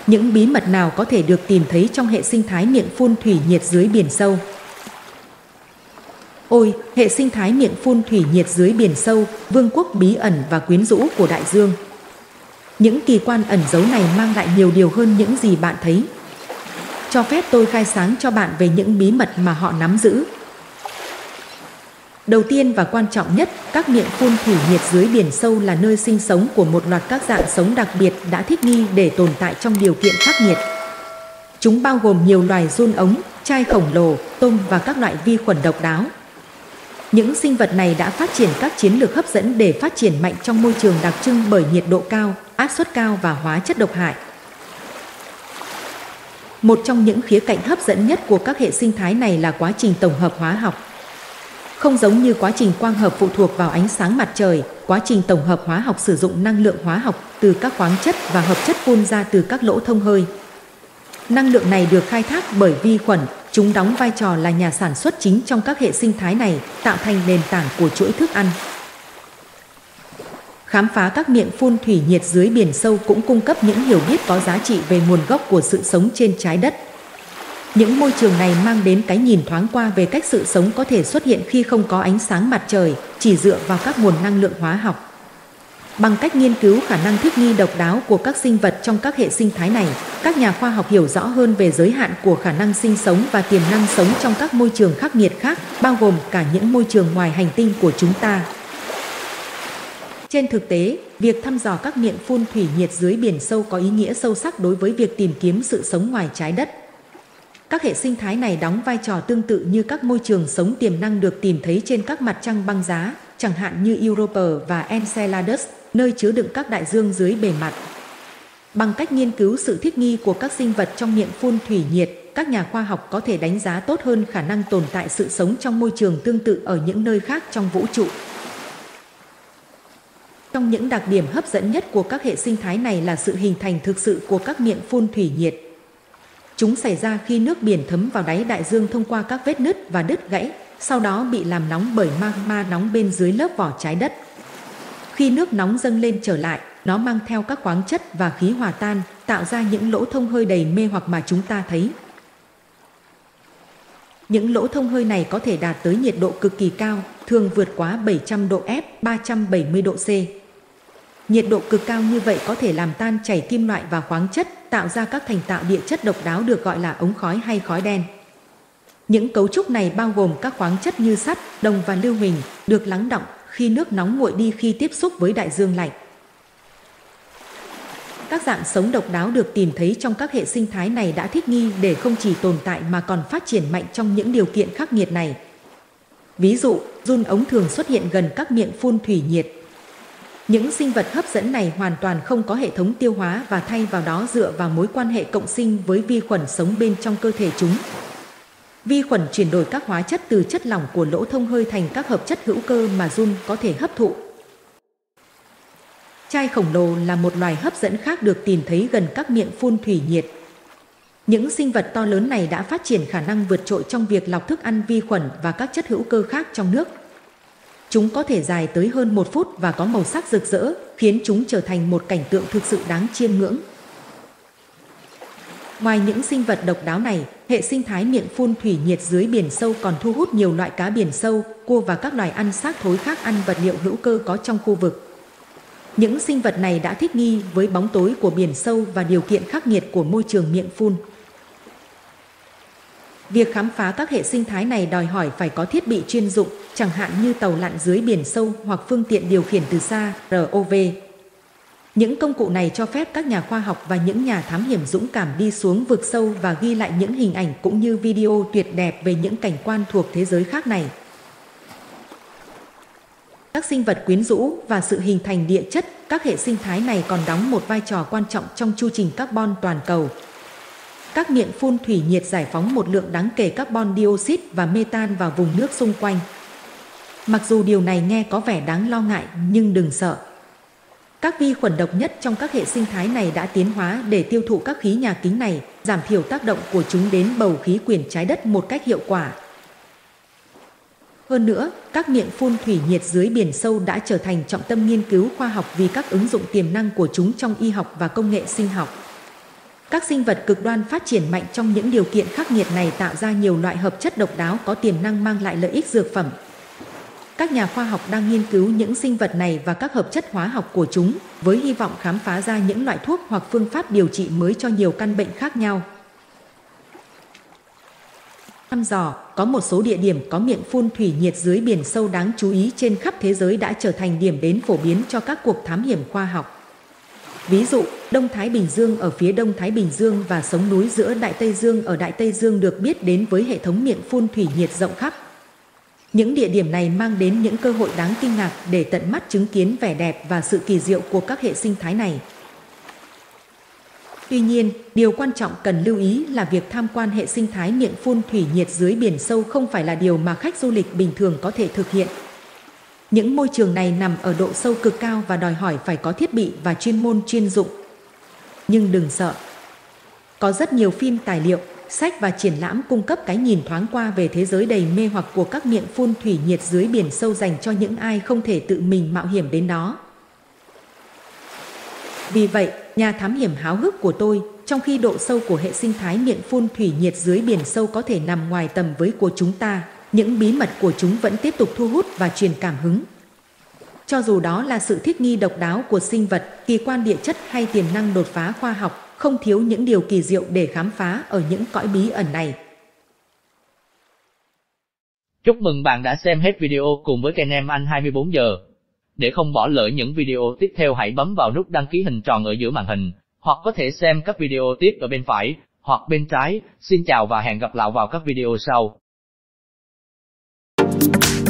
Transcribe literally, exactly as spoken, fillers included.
Những bí mật nào có thể được tìm thấy trong hệ sinh thái miệng phun thủy nhiệt dưới biển sâu? Ôi, hệ sinh thái miệng phun thủy nhiệt dưới biển sâu, vương quốc bí ẩn và quyến rũ của đại dương. Những kỳ quan ẩn giấu này mang lại nhiều điều hơn những gì bạn thấy. Cho phép tôi khai sáng cho bạn về những bí mật mà họ nắm giữ. Đầu tiên và quan trọng nhất, các miệng phun thủy nhiệt dưới biển sâu là nơi sinh sống của một loạt các dạng sống đặc biệt đã thích nghi để tồn tại trong điều kiện khắc nghiệt. Chúng bao gồm nhiều loài giun ống, chai khổng lồ, tôm và các loại vi khuẩn độc đáo. Những sinh vật này đã phát triển các chiến lược hấp dẫn để phát triển mạnh trong môi trường đặc trưng bởi nhiệt độ cao, áp suất cao và hóa chất độc hại. Một trong những khía cạnh hấp dẫn nhất của các hệ sinh thái này là quá trình tổng hợp hóa học. Không giống như quá trình quang hợp phụ thuộc vào ánh sáng mặt trời, quá trình tổng hợp hóa học sử dụng năng lượng hóa học từ các khoáng chất và hợp chất phun ra từ các lỗ thông hơi. Năng lượng này được khai thác bởi vi khuẩn, chúng đóng vai trò là nhà sản xuất chính trong các hệ sinh thái này, tạo thành nền tảng của chuỗi thức ăn. Khám phá các miệng phun thủy nhiệt dưới biển sâu cũng cung cấp những hiểu biết có giá trị về nguồn gốc của sự sống trên trái đất. Những môi trường này mang đến cái nhìn thoáng qua về cách sự sống có thể xuất hiện khi không có ánh sáng mặt trời, chỉ dựa vào các nguồn năng lượng hóa học. Bằng cách nghiên cứu khả năng thích nghi độc đáo của các sinh vật trong các hệ sinh thái này, các nhà khoa học hiểu rõ hơn về giới hạn của khả năng sinh sống và tiềm năng sống trong các môi trường khắc nghiệt khác, bao gồm cả những môi trường ngoài hành tinh của chúng ta. Trên thực tế, việc thăm dò các miệng phun thủy nhiệt dưới biển sâu có ý nghĩa sâu sắc đối với việc tìm kiếm sự sống ngoài trái đất. Các hệ sinh thái này đóng vai trò tương tự như các môi trường sống tiềm năng được tìm thấy trên các mặt trăng băng giá, chẳng hạn như Europa và Enceladus, nơi chứa đựng các đại dương dưới bề mặt. Bằng cách nghiên cứu sự thích nghi của các sinh vật trong miệng phun thủy nhiệt, các nhà khoa học có thể đánh giá tốt hơn khả năng tồn tại sự sống trong môi trường tương tự ở những nơi khác trong vũ trụ. Trong những đặc điểm hấp dẫn nhất của các hệ sinh thái này là sự hình thành thực sự của các miệng phun thủy nhiệt. Chúng xảy ra khi nước biển thấm vào đáy đại dương thông qua các vết nứt và đứt gãy, sau đó bị làm nóng bởi magma nóng bên dưới lớp vỏ trái đất. Khi nước nóng dâng lên trở lại, nó mang theo các khoáng chất và khí hòa tan, tạo ra những lỗ thông hơi đầy mê hoặc mà chúng ta thấy. Những lỗ thông hơi này có thể đạt tới nhiệt độ cực kỳ cao, thường vượt quá bảy trăm độ F, ba trăm bảy mươi độ C. Nhiệt độ cực cao như vậy có thể làm tan chảy kim loại và khoáng chất, tạo ra các thành tạo địa chất độc đáo được gọi là ống khói hay khói đen. Những cấu trúc này bao gồm các khoáng chất như sắt, đồng và lưu huỳnh, được lắng đọng khi nước nóng nguội đi khi tiếp xúc với đại dương lạnh. Các dạng sống độc đáo được tìm thấy trong các hệ sinh thái này đã thích nghi để không chỉ tồn tại mà còn phát triển mạnh trong những điều kiện khắc nghiệt này. Ví dụ, giun ống thường xuất hiện gần các miệng phun thủy nhiệt. Những sinh vật hấp dẫn này hoàn toàn không có hệ thống tiêu hóa và thay vào đó dựa vào mối quan hệ cộng sinh với vi khuẩn sống bên trong cơ thể chúng. Vi khuẩn chuyển đổi các hóa chất từ chất lỏng của lỗ thông hơi thành các hợp chất hữu cơ mà giun có thể hấp thụ. Chai khổng lồ là một loài hấp dẫn khác được tìm thấy gần các miệng phun thủy nhiệt. Những sinh vật to lớn này đã phát triển khả năng vượt trội trong việc lọc thức ăn vi khuẩn và các chất hữu cơ khác trong nước. Chúng có thể dài tới hơn một phút và có màu sắc rực rỡ, khiến chúng trở thành một cảnh tượng thực sự đáng chiêm ngưỡng. Ngoài những sinh vật độc đáo này, hệ sinh thái miệng phun thủy nhiệt dưới biển sâu còn thu hút nhiều loại cá biển sâu, cua và các loài ăn xác thối khác ăn vật liệu hữu cơ có trong khu vực. Những sinh vật này đã thích nghi với bóng tối của biển sâu và điều kiện khắc nghiệt của môi trường miệng phun. Việc khám phá các hệ sinh thái này đòi hỏi phải có thiết bị chuyên dụng, chẳng hạn như tàu lặn dưới biển sâu hoặc phương tiện điều khiển từ xa, rờ o vê. Những công cụ này cho phép các nhà khoa học và những nhà thám hiểm dũng cảm đi xuống vực sâu và ghi lại những hình ảnh cũng như video tuyệt đẹp về những cảnh quan thuộc thế giới khác này. Các sinh vật quyến rũ và sự hình thành địa chất, các hệ sinh thái này còn đóng một vai trò quan trọng trong chu trình carbon toàn cầu. Các miệng phun thủy nhiệt giải phóng một lượng đáng kể carbon dioxide và metan vào vùng nước xung quanh. Mặc dù điều này nghe có vẻ đáng lo ngại, nhưng đừng sợ. Các vi khuẩn độc nhất trong các hệ sinh thái này đã tiến hóa để tiêu thụ các khí nhà kính này, giảm thiểu tác động của chúng đến bầu khí quyển trái đất một cách hiệu quả. Hơn nữa, các miệng phun thủy nhiệt dưới biển sâu đã trở thành trọng tâm nghiên cứu khoa học vì các ứng dụng tiềm năng của chúng trong y học và công nghệ sinh học. Các sinh vật cực đoan phát triển mạnh trong những điều kiện khắc nghiệt này tạo ra nhiều loại hợp chất độc đáo có tiềm năng mang lại lợi ích dược phẩm. Các nhà khoa học đang nghiên cứu những sinh vật này và các hợp chất hóa học của chúng, với hy vọng khám phá ra những loại thuốc hoặc phương pháp điều trị mới cho nhiều căn bệnh khác nhau. Thăm dò, có một số địa điểm có miệng phun thủy nhiệt dưới biển sâu đáng chú ý trên khắp thế giới đã trở thành điểm đến phổ biến cho các cuộc thám hiểm khoa học. Ví dụ, Đông Thái Bình Dương ở phía Đông Thái Bình Dương và sống núi giữa Đại Tây Dương ở Đại Tây Dương được biết đến với hệ thống miệng phun thủy nhiệt rộng khắp. Những địa điểm này mang đến những cơ hội đáng kinh ngạc để tận mắt chứng kiến vẻ đẹp và sự kỳ diệu của các hệ sinh thái này. Tuy nhiên, điều quan trọng cần lưu ý là việc tham quan hệ sinh thái miệng phun thủy nhiệt dưới biển sâu không phải là điều mà khách du lịch bình thường có thể thực hiện. Những môi trường này nằm ở độ sâu cực cao và đòi hỏi phải có thiết bị và chuyên môn chuyên dụng. Nhưng đừng sợ. Có rất nhiều phim tài liệu, sách và triển lãm cung cấp cái nhìn thoáng qua về thế giới đầy mê hoặc của các miệng phun thủy nhiệt dưới biển sâu dành cho những ai không thể tự mình mạo hiểm đến đó. Vì vậy, nhà thám hiểm háo hức của tôi, trong khi độ sâu của hệ sinh thái miệng phun thủy nhiệt dưới biển sâu có thể nằm ngoài tầm với của chúng ta, những bí mật của chúng vẫn tiếp tục thu hút và truyền cảm hứng. Cho dù đó là sự thích nghi độc đáo của sinh vật, kỳ quan địa chất hay tiềm năng đột phá khoa học, không thiếu những điều kỳ diệu để khám phá ở những cõi bí ẩn này. Chúc mừng bạn đã xem hết video cùng với kênh em Anh hai mươi bốn giờ. Để không bỏ lỡ những video tiếp theo hãy bấm vào nút đăng ký hình tròn ở giữa màn hình, hoặc có thể xem các video tiếp ở bên phải, hoặc bên trái. Xin chào và hẹn gặp lại vào các video sau.